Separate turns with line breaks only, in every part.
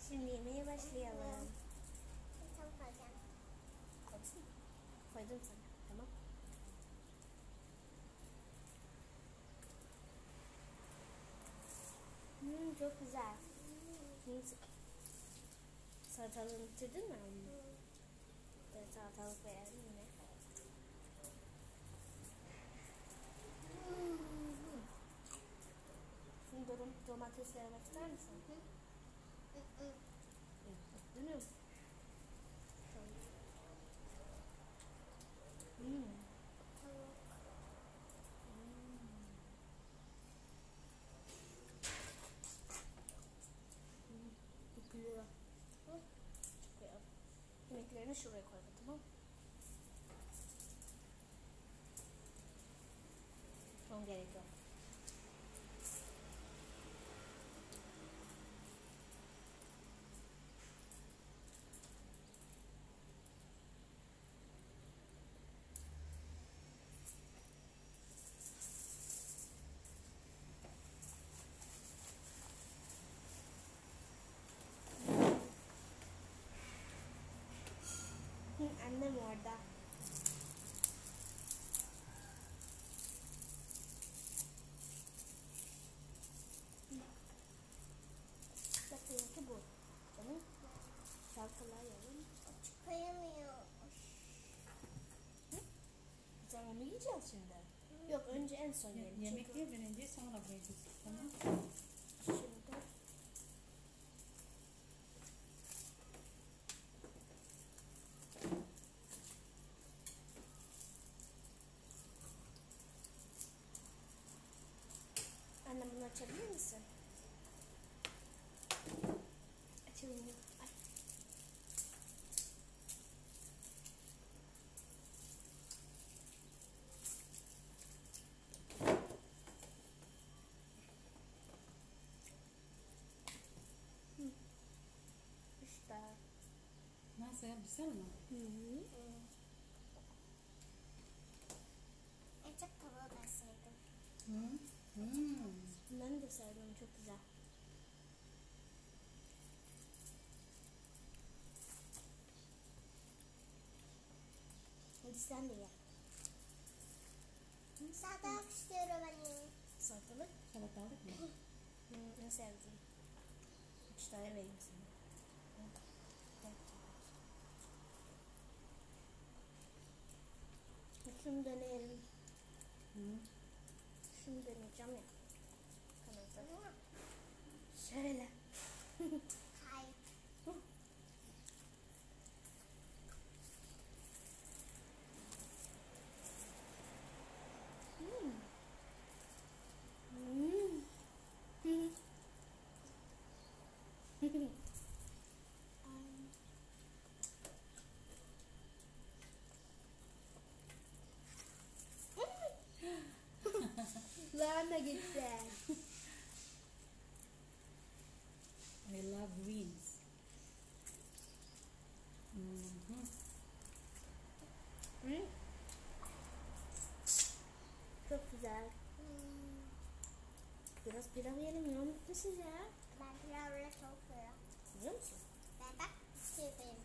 Şimdi yemeğe başlayalım.
Tam koyacağım.
Koydun mu? Koydum sana. Tamam. Çok güzel. Salatalığını bitirdin mi? Evet, salatalık beğendin mi? Şimdi domatesle yemek ister misin? Değil mi? Dökülüyor. Koyalım. Yemeklerini şuraya koyalım, tamam mı? Son gerek yok. Annem orada. Bak benimki bu. Tamam. Salatalığı yiyelim.
Koyamıyor.
Sen onu yiyeceğiz şimdi. Yok, önce en son yiyelim.
Yemek ye birinci, sonra koyacağız. Tamam.
Şimdi anne, bunu açabilir misin? Açalım. Ay. İşte.
Nasıl ya? Güzel mi?
En çok tavuğu ben sevdim.
Ben de sevdim, çok güzel. Hadi sen de ye.
Salatalık istiyorum anne.
Salatalık.
Salatalık mı?
En sevdiğim. 3 tane vereyim sana. Şunu deneyelim. Şunu deneyeceğim ya. Kanalda. Şöyle.
Hayır.
Lahana gitti.
I love greens.
Çok güzel. Biraz pilav yiyelim ya. Unutmuşsunuz ya.
Ben pilavla çok seviyorum.
Biliyor musun?
Ben bak seveyim.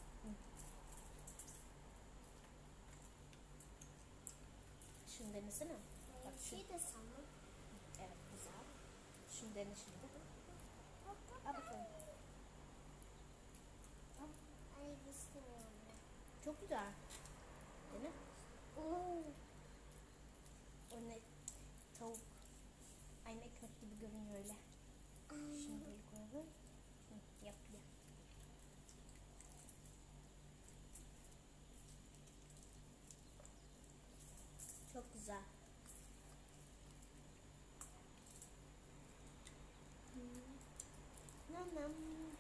Şunu denesene. Bak şu.
Şey de sandım.
Evet, güzel. Şunu dene şimdi. Al bakalım.
Ay istemiyorum.
Çok güzel. Dene.
Oo.
O ne? Tavuk. Aynı ekmek gibi görünüyor öyle. Şimdi böyle koyalım. Yap ya. Çok güzel. Nam nam.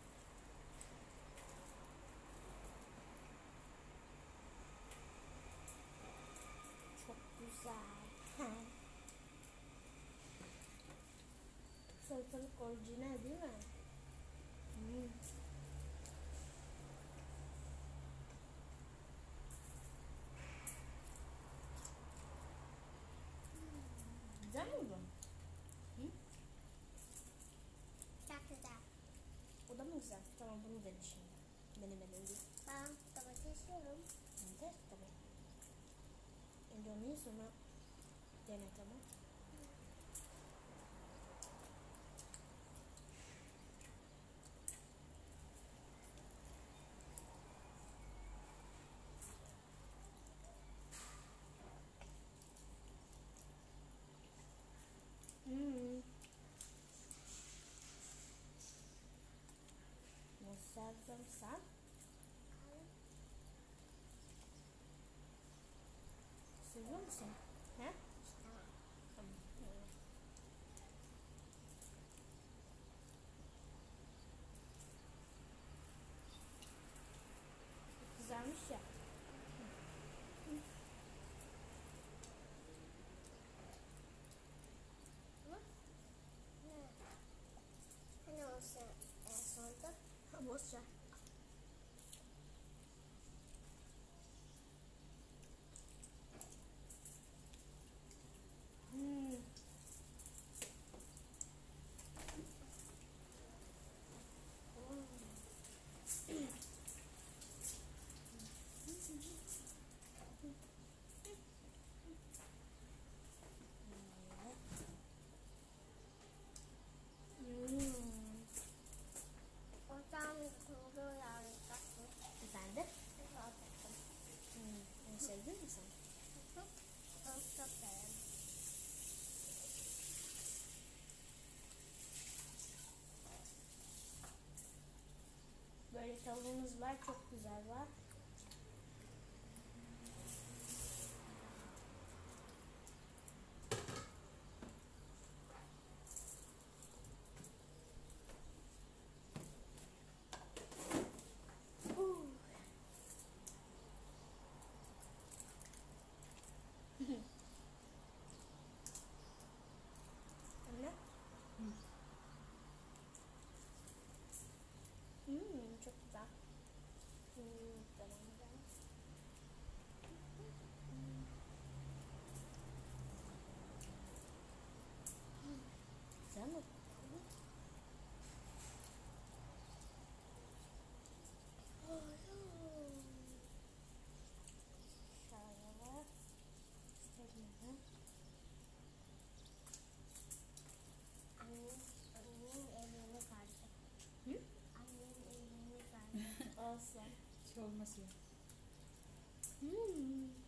Çok güzel. Salatalık orijinal değil mi? Güzel mi bu?
Çok güzel.
O da mı güzel? güzel. Tamam bunu dene şimdi. Denemeden değil.
Ben domates yiyorum.
Ben de tabii. Önce onu ye sonra dene tamam. Hmm. Nasıl sen? Seviyor musun? He?
Tamam.
Tamam. Evet. Kızarmış ya.
Ne? Hani olsun en sonunda?
Ha, boş ver. Hmm. Hmm.
Oradan kuru yağlayacaksın.
Efendim?
Yağlayacaksın.
Onu sevdin mi sen?
Onu çok severim.
Böyle tavuğumuz var. Çok güzel var. Anne?
Hı.
Çok güzel. Tamam. Güzel mi? Şöyle. İstediğimi.
Annenin elini kardı.
Hı?
Annenin elini kardı.
Olsun.
Hiç olması yok.
Hmm.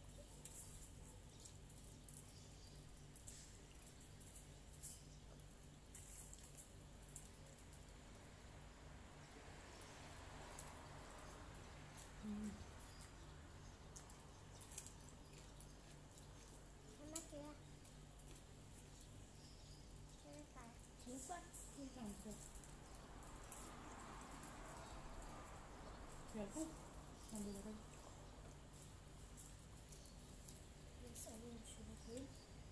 Hı.
Yemek ye. Yemek var.
Kemik var.
Tamam, gel. Gel kız. Hadi bakalım.
Neyse alayım şöyle koyayım.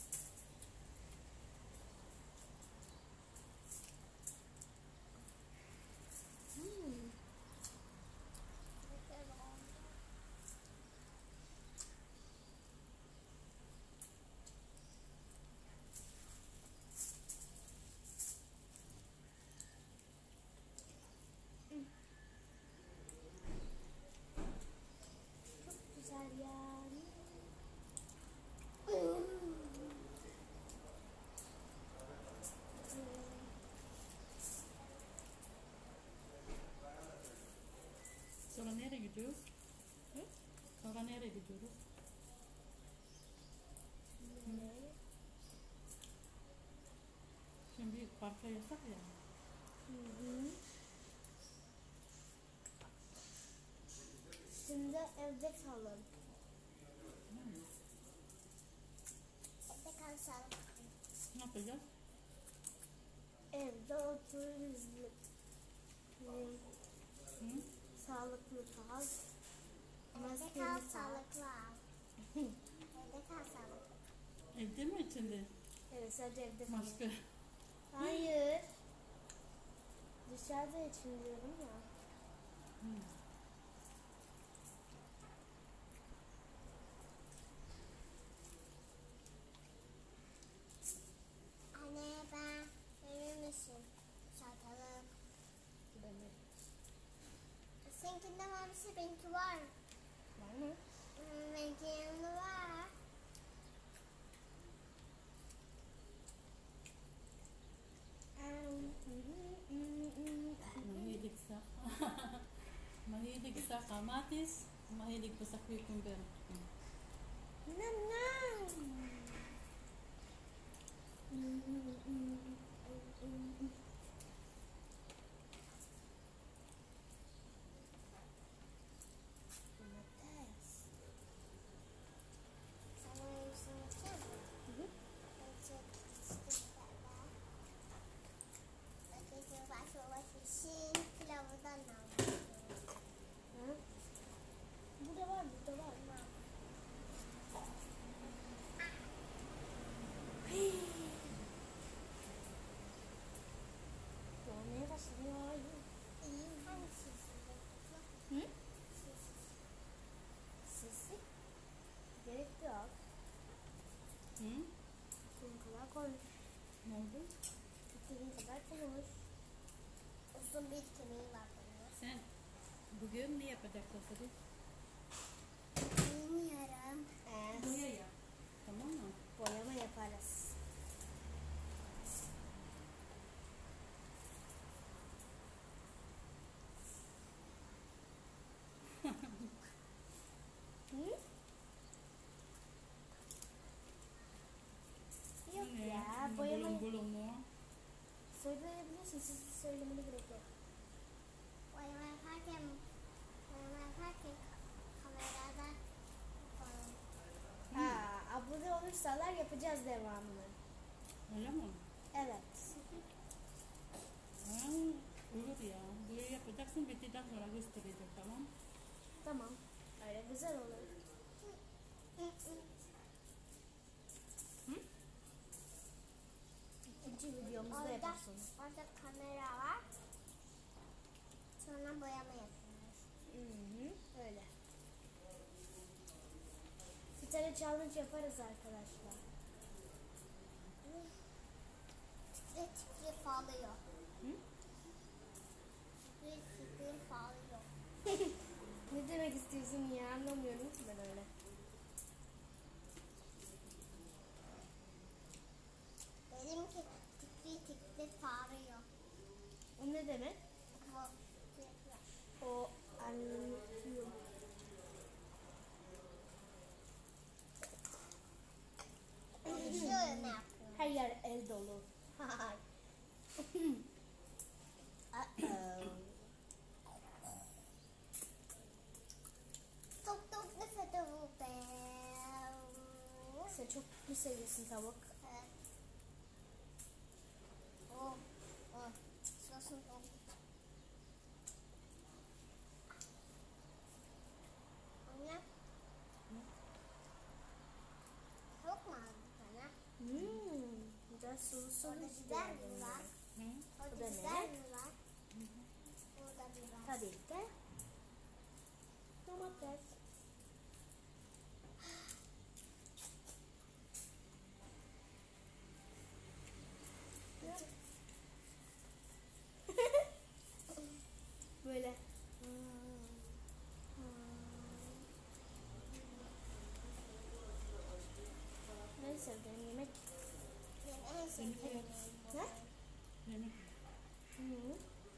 Güzel oldu.
Çok güzel ya.
Sonra nereye gidiyoruz?
Hı?
Sonra nereye gidiyoruz?
Ne?
Şimdi bir parka yasak ya.
Hı. Şimdi evde kalın.
Hı.
Evde kalsam.
Ne yapacağız?
Evde otururuz.
Hı?
Sağlıklı kal.
Evde
Maskeni
kal
tak.
sağlıklı al. Evde kal sağlıklı.
Evde mi içinde?
Evet sadece evde kalın.
Maske.
Hayır. Dışarıda için diyorum ya.
Hı.
Anne ben verir misin? Çatalı.
Böyle.
Benimki var.
Var mı?
Benimki yanında var.
Mahilig sa mahilig sa kamatis, mahilig pa sa cucumber.
Nam nam. Domates.
Sana yenisini yapacağım mı? Pilavından aldım.
Hı? Burada var, burada var. Olmaya başladı ya.
Hangisi?
Hı? Sesi gerek yok.
Hı?
Bunun kadar koymuş.
Ne oldu?
İstediğin kadar koymuş.
Uzun bir kemiği var bunun.
Sen bugün ne yapacaksın Sadi?
Bilmiyorum.
Boya yap. Tamam mı?
Boyama yaparız. Hı? Yok
Ne?
ya,
Yung
boyama
bulong-bulong mo.
söyleyebilirsin. Siz söylemene gerek yok.
Boyama yaparken kamerada yapalım.
Ha, abone olursalar yapacağız devamını.
Öyle mi?
Evet.
Ha, olur ya. Boya yapacaksın, bittikten sonra gösterecek, tamam?
Tamam. Öyle güzel olur. İkinci videomuzda yaparsınız.
Orada kamera var. Sonra boyama yapıyoruz.
Hı hı, öyle. Bir tane challenge yaparız arkadaşlar.
Titre falıyor.
Hı?
Titre falıyor.
Ne demek istiyorsun ya, anlamıyorum ki ben öyle.
Benimki titre falıyor.
O ne demek?
Bu
O anlatıyorum.
şöyle ne yapıyor?
Her yer el dolu. Uh-oh.
Çok nefret ediyorum.
Sen çok mu seviyorsun tavuk?
Oh, oh. Sosum oldu. Anne. Çok mu aldı bana?
Güzel sulu sulu
Orada
işte.
biber mi var?
Hı?
Orada
Bu da ne?
biber mi var? Orada biber.
Tabii ki. Domates. Böyle. Ne sevdiğin yemek?
Benim en sevdiğim yemeğim bu.
Ne?
Yemek.
Hı.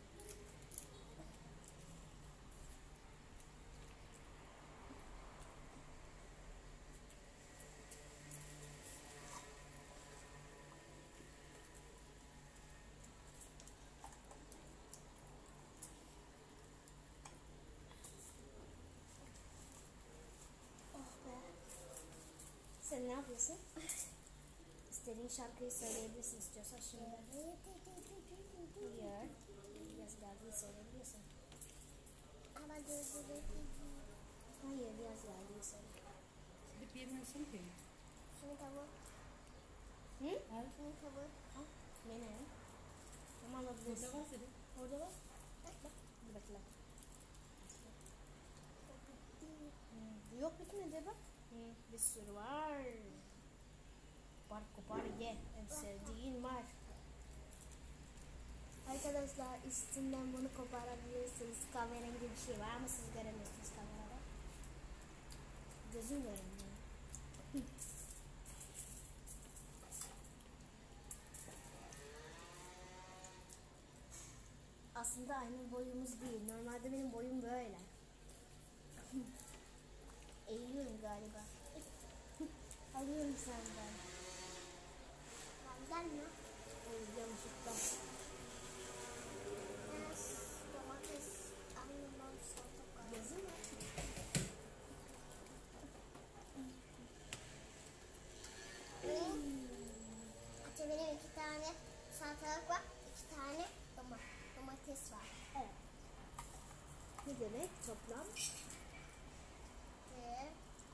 Oh be. Sen ne yapıyorsun? İstediğin şarkıyı söyleyebilirsin istiyorsan şimdi. Hayır. Biraz geldiği söyleyebilirsin.
Ama gözleri
Hayır, biraz geldiği söyle.
Gidip yemiyorsun ki.
Şimdi tavuk.
Hı?
Al.
Şimdi tavuk.
Al. Benim. Ama alabilirsin.
Burada var Sadi.
Orada var. Bak. Dur bekle. Yok bitmedi bak. Bir sürü var. Kopar kopar ye. En sevdiğin var. Hadi Arkadaşlar üstünden bunu koparabilirsiniz. Kahverengi bir şey var ama siz göremiyorsunuz kamerada. Gözüm görünmüyor. Aslında aynı boyumuz değil. Normalde benim boyum böyle. Eğiliyorum galiba. Alıyorum senden.
Benden mi?
Eğiliyorum şıkla.
Domates, anlamam, salata.
Yazı mı?
Benim 2 tane salatalık var, 2 tane domates var.
Evet. Ne demek toplam?
Bir,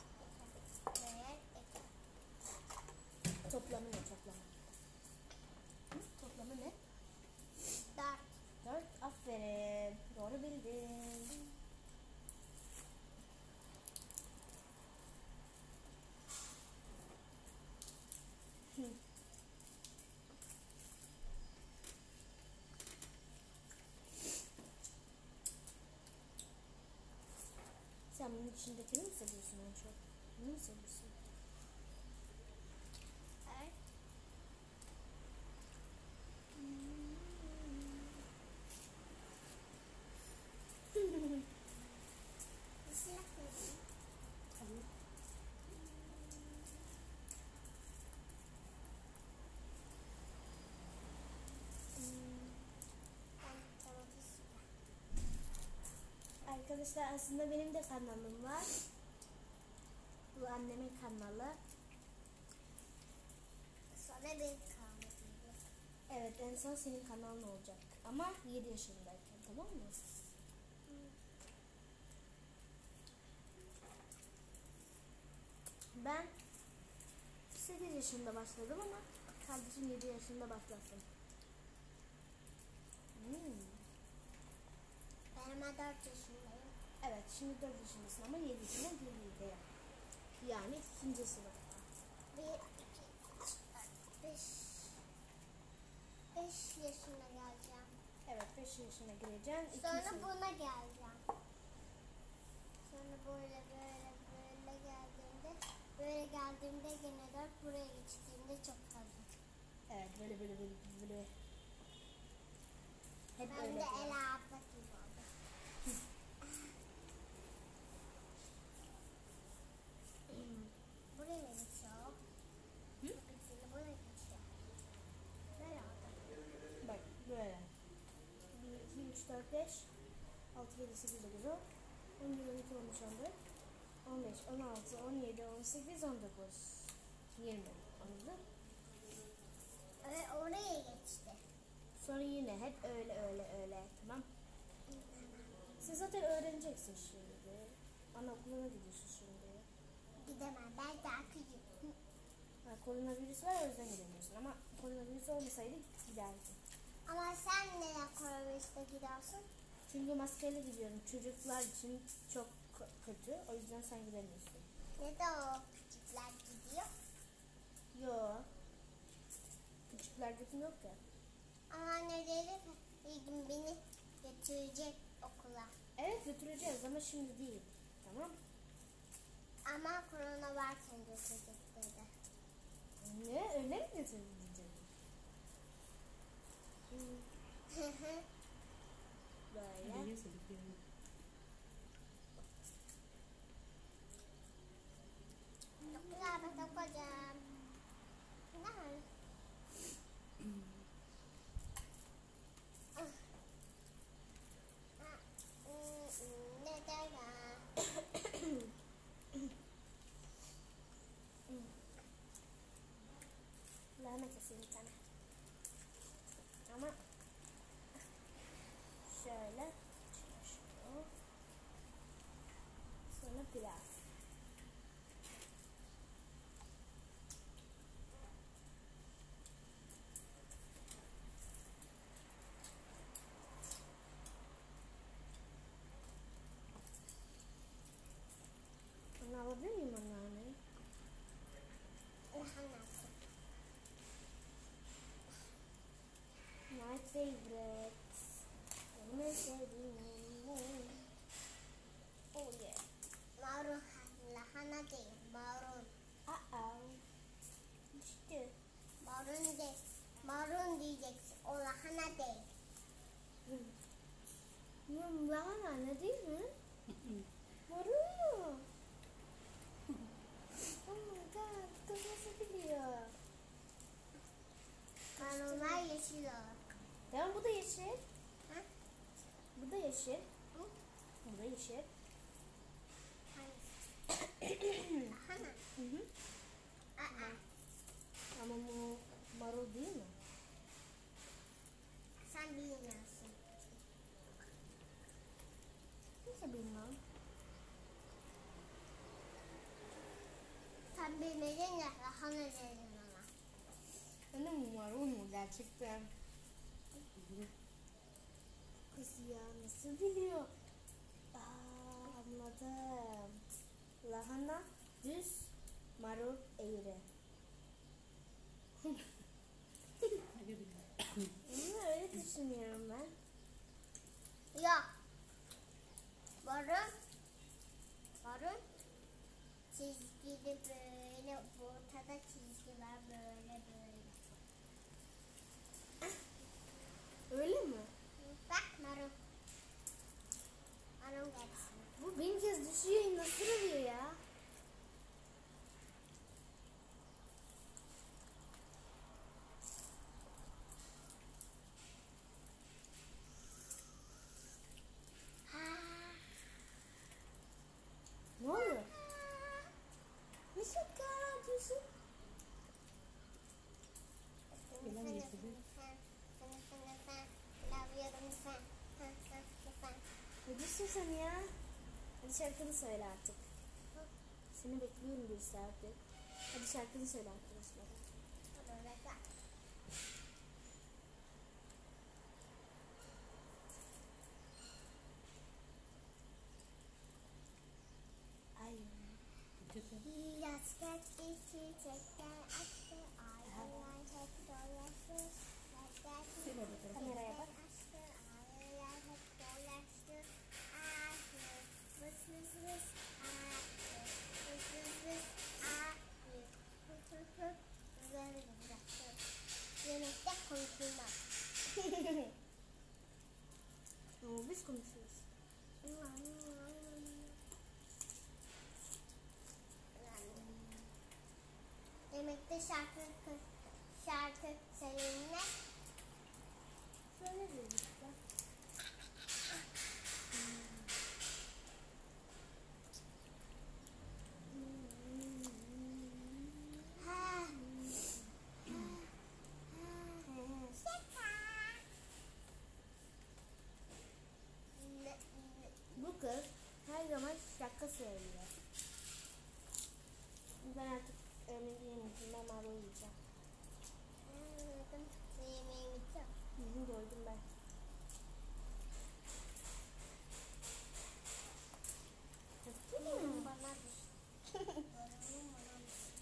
iki.
Toplamı ne toplamı? Hı? Toplamı ne?
4.
4. Aferin. Doğru bildin. Hı. Sen bunun içindekini mi seviyorsun en çok? Bunu mu seviyorsun?
Evet. Nasıl yapıyorsun?
Tabii.
Ben domates.
Arkadaşlar aslında benim de kanalım var. Bu annemin kanalı.
Sonra bir kahve.
Evet en son senin kanalın olacak. Ama 7 yaşındayken, tamam mı? Ben 8 yaşında başladım ama kardeşim 7 yaşında başlasın.
Ben ama 4 yaşındayım.
Evet şimdi 4 yaşındasın ama 7 yaşına girdiğinde. Yani 2. sınıfta.
1, 2, 3, 4, 5. 5 yaşına geleceğim.
Evet 5 yaşına gireceksin. 2.
Sonra
sınıf.
buna geleceğim. Sonra böyle geldiğimde yine 4, buraya geçtiğimde çok fazla.
Evet böyle. Hep
Ben
öyle.
de
yapıyorum.
Ela abla gibi oldum. Buraya geçiyor.
Hı?
Bitirdi, buraya geçiyor. Böyle oldu.
Bak böyle. 1, 2, 3, 4, 5, 6, 7, 8, 9, 10, 11, 12, 13, 14, 15, 16, 17, 18, 19, 20. Anladın?
Oraya geçti.
Sonra yine hep öyle. Tamam. Siz zaten öğreneceksin şimdi. Anaokuluna gidiyorsun şimdi.
Gidemem. Ben daha küçüğüm.
Ha, koronavirüs var o yüzden gidemiyorsun. Ama koronavirüs olmasaydı giderdin.
Ama sen neden koronavirüste gidiyorsun?
Çünkü maskeyle gidiyorum. Çocuklar için çok kötü. O yüzden sen gidemiyorsun.
Neden o küçükler gidiyor?
Yo. Küçüklerdeki yok ya.
Ama anne dedi ki bir gün beni götürecek okula.
Evet götüreceğiz ama şimdi değil. Tamam.
Ama korona varken götürecek dedi.
Ne? Öyle mi götürecek? Böyle.
Hadi yesedik yani.
Çok güzel ben çok hocam. Ne? Ne derler?
Lahana keseyim bir tane. Ama şöyle. Şu. Sonra pilav. Onu alabilir miyim anneanne?
Lahanası.
Night favorite. Benim en sevdiğim. Oh yeah.
Marun lahana değil. Marun.
Uh-oh. Düştü.
Marun değil. Marun diyeceksin. O lahana değil.
Lahana ne değil mi? Marul. Oh my god. Kız nasıl biliyor?
Marunlar yeşil olur.
Tamam bu da yeşil.
Ha?
Bu da yeşil.
Hı?
Bu da yeşil.
Hangisi? Lahana.
Hı hı.
Aa.
Ama bu marul değil mi?
Sen bilmiyorsun.
Nasıl bilmem.
Sen bilmedin ya lahana dedim ama.
Anne bu marul mu gerçekten? Kız ya nasıl biliyor? Aa, anladım. Lahana düz, marul eğri. Ama öyle düşünüyorum ben.
Yok. Marun. Marun. Çizgili böyle ortada çizgiler böyle böyle.
Öyle mi?
Bak marun. Marun gelsin.
Bu bin kez düşüyor. Nasıl oluyor ya? Ne oluyor? Ne şaka atıyorsun? Ne diyorsun sen ya? Hadi şarkını söyle artık. Seni bekliyorum bir saattir. Hadi şarkını söyle arkadaşlara. Ay.
Yazgaki çiçekler açtı, aylar hep dolaştı. Yazgaki
Kameraya bak.
açtı, aylar hep dolaştı. Ahı, vız vız vız, ahı, vız vız vız, ahı, hı hı hı, güzel bıraktı. Yemekte konuşulmaz.
Ama biz konuşuyoruz.
Yemekte şarkı seninle.
Söyle diyoruz işte.
Ha.
Bu kız her zaman şaka söylüyor. Ben artık öyle diyemeyeceğim. Ben marul yiyeceğim. Doydum ben.
Bana düştü. Bana düştü.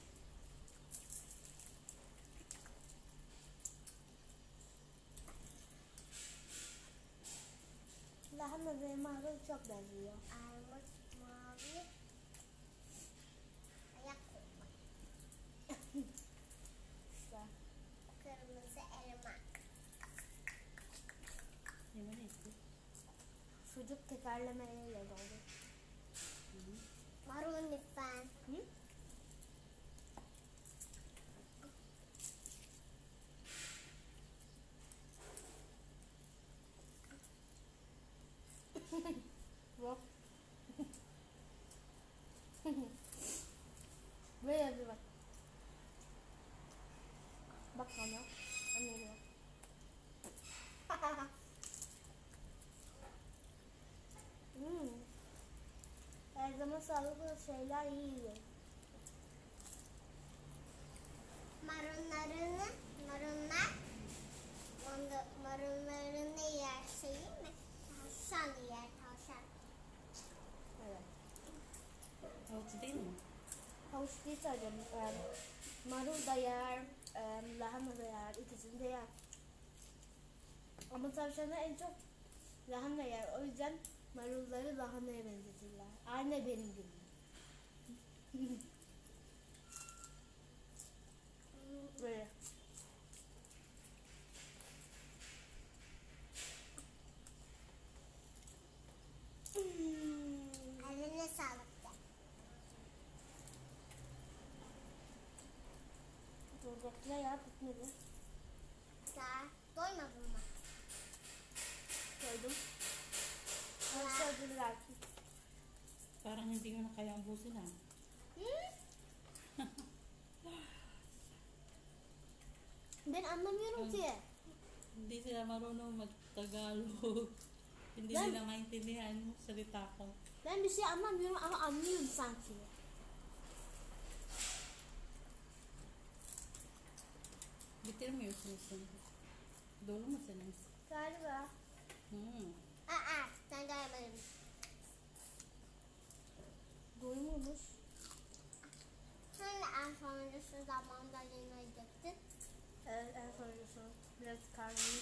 Lahana ve marul çok benziyor.
Armut mavi. Ayak koku.
İşte.
Kırmızı elma.
Çocuk tekerlemeyle doldu.
Marul lütfen.
Hı? Bak. Böyle bir bak. Bak bana. Anne bak. Her zaman sağlıklı şeyler yiyin.
Marullarını yer şeyi mi? Tavşan yer tavşan.
Evet.
Havuç değil mi?
Havuç değil sadece. Marul da yer, lahana da yer, ikisini de yer. Ama tavşanlar en çok lahana yer. O yüzden marulları lahanaya benzetirler. Aynı benim gibi. Böyle.
Eline sağlık de.
Buradakiler ya bitmedi.
Daha doymadın mı?
Koydum. Ama söylediler ki.
Parang hindi ko na kaya ubusin ah.
Ben anlamıyorum ki.
Hindi sila marunong mag-Tagalog. Hindi
Ben-
nila maintindihan yung salita ko.
Ben bir şey anlamıyorum ama anlıyorum sanki.
Bitirmiyor musun? Dolu musunuz?
Galiba.
Sen doymadın.
Doymuyormuş.
Hani en sonrası zamanda yiyecektin?
Evet, en sonuncusu. Biraz karnımız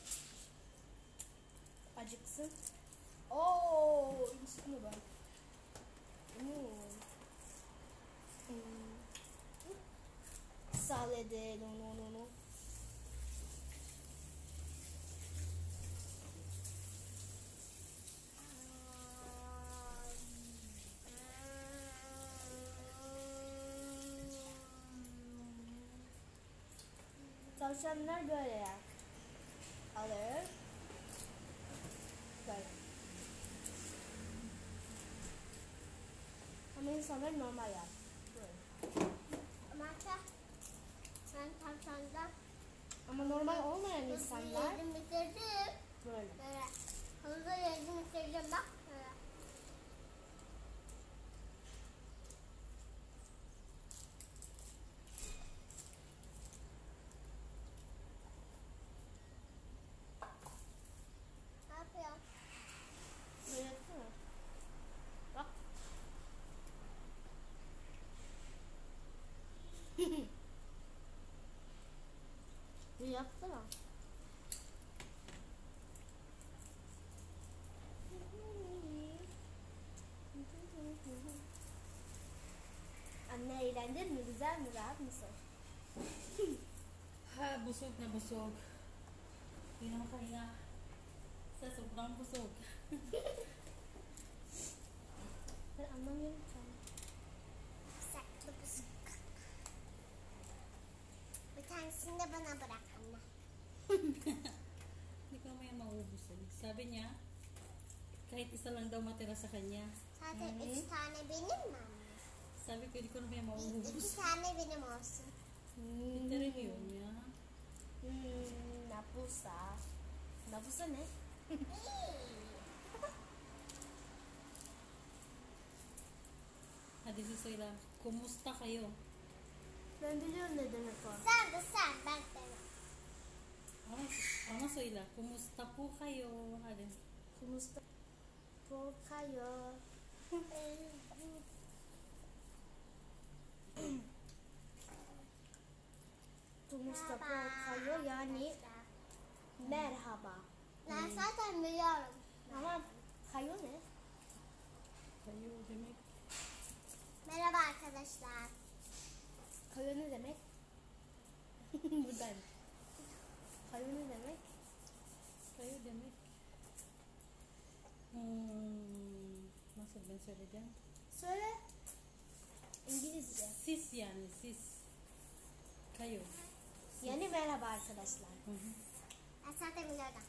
acıksın. Oo, üstüne bak. Salede, no. Tavşanlar böyle yer. Alır. Böyle. Ama insanlar normal yer. Böyle.
Marka, sen tavşanda
Ama normal olmayan insanlar
yedim bitirdim.
böyle.
Böyle hızlı yedim bitirdim bak. Böyle. Ne yapıyorsun?
Böyle yapsana. Bak. Bir yapsana. Anne eğlendin mi? Güzel mi? Rahat mısın?
Ha, busog na busog. Hindi na makahinga. Sa sobrang busog.
Ben anlamıyorum ki.
Saklı kızım. Bir tanesini de bana bırak anne.
Hindi ko mamaya maubusin. Sabi niya, kahit isa lang daw matira sa kanya.
Zaten 3 tane benim mi anne?
Sabi ko, hindi ko na mamaya maubos.
2 tane benim olsun.
Bitirin yun niya.
Napusa. Napusa ne?
Hadi si Soyla, kumusta kayo?
Ben biliyorum ne demek o.
Sen de sen ben de.
Ama Soyla, kumusta po kayo? Hadi.
Kumusta po kayo? Kumusta po kayo yani merhaba.
Ben zaten biliyorum.
Ama kayo ne?
Kayo demek.
Merhaba arkadaşlar.
Kayo ne demek? Buradan. Kayo ne demek?
Kayo demek. Nasıl ben söyleyeceğim?
Söyle. İngilizce.
Siz yani siz. Kayo.
Yani merhaba arkadaşlar.
Hı hı.
Ben zaten biliyordum.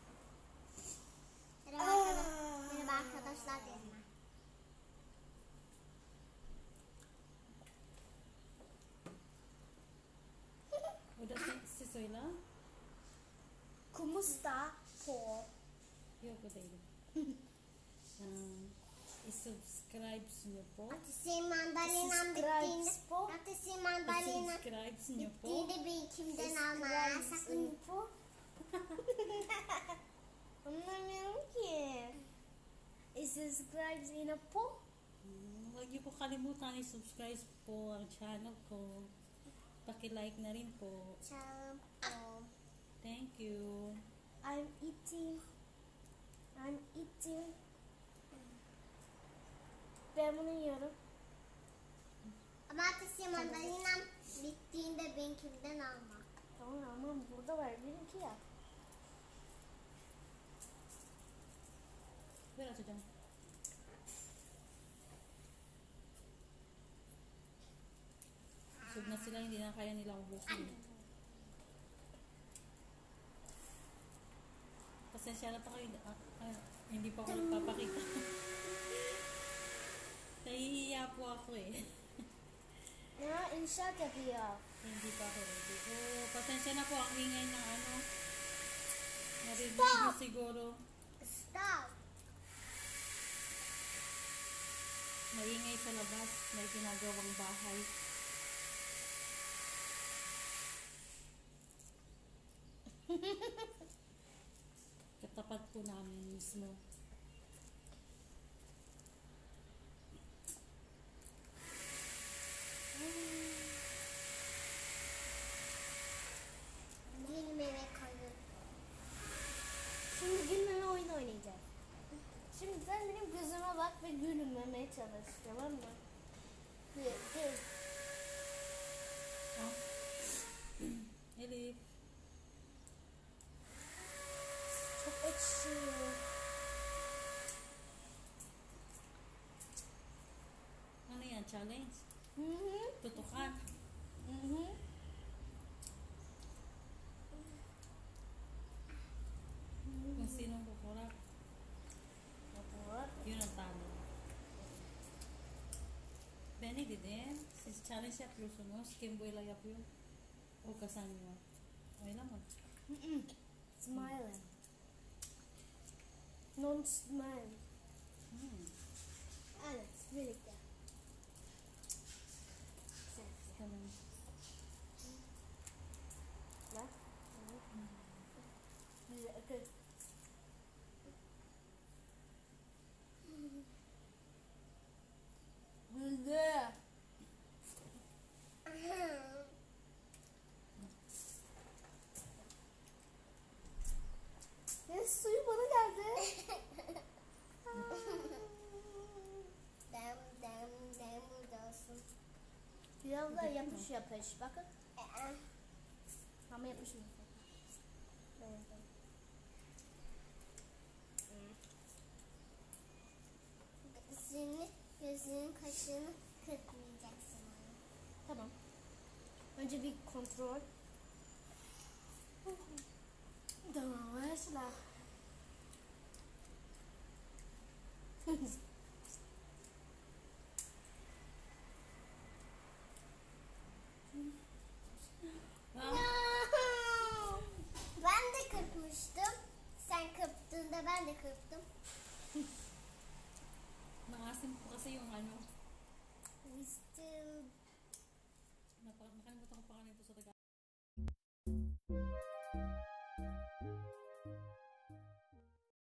Merhaba arkadaşlar diyorum ben.
O da si Soyla?
Kumusta po?
Yok o değil. I-subscribe niyo po.
Ateşin mandalinam bittiğinde,
Subscribe po.
ateşin mandalina
I-subscribe niyo po.
bittiğinde bir kimden alma. Sakın.
po. Anlamıyorum ki. I-subscribe na po.
Huwag niyo po kalimutan i-subscribe po ang channel ko. Paki-like na rin po.
Çalım.
Thank you.
I'm
eating.
I'm eating. Ben bunu yiyorum.
Ama ateşi mandalinam bittiğinde benimkinden alma.
Tamam ama burada var. Benimki ya.
Ver atacağım. Busog na sila, hindi na kaya nila ubusin. Pasensya na pa kayo. Hindi pa ako nagpapakita. Nahihiya po ako eh.
Ya inşaat yapıyor.
Hindi pa ako ready. So, pasensya na po ang ingay ng ano. Narinig
Stop!
niyo siguro.
Stop.
Maingay sa labas. May ginagawang bahay. Katapat po namin mismo.
Yeni meyve koyun.
Şimdi gülmeme oyunu oynayacağız. Şimdi sen benim gözüme bak ve gülmemeye çalış, tamam mı? Gül.
Oh. Elif.
Çok ekşi.
Ano yan? Challenge?
Hı hı.
Tutukan.
Hı hı.
Kung sinong kukurap.
Yapıyor.
Yun ang talo. Beni dedin. Siz challenge yapıyorsunuz. Kim böyle yapıyor? O kazanıyor. Öyle mi?
Hı hı. Smiling. Non-smile.
Hmm.
Evet, birlikte.
Tamam.
Bak. Güzel, okay. Güzel. Ya suyu bana geldi.
Dem burada olsun.
Biraz da yapış yapış. Bakın.
Ee,
Ama yapışmıyor. Ben yapayım.
Gözünün kaşığını kırpmayacaksın onu.
Tamam. Önce bir kontrol. Tamam, başla.
Ah,
Ben de kırpmıştım. Sen kırptığında ben de kırptım.
maasim po kasi yung ano.
We still